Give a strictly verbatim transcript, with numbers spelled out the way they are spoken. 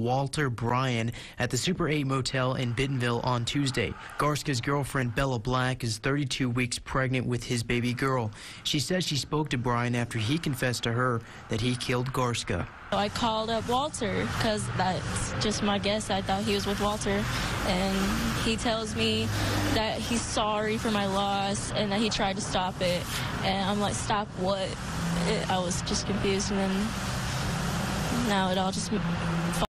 Walter Bryan at the Super eight Motel in Bentonville on Tuesday. Garska's girlfriend, Bella Black, is thirty-two weeks pregnant with his baby girl. She says she spoke to Bryan after he confessed to her that he killed Garska. I called up Walter because that's just my guess. I thought he was with Walter, and he tells me that he's sorry for my loss and that he tried to stop it. And I'm like, stop what? It, I was just confused, and then now it all just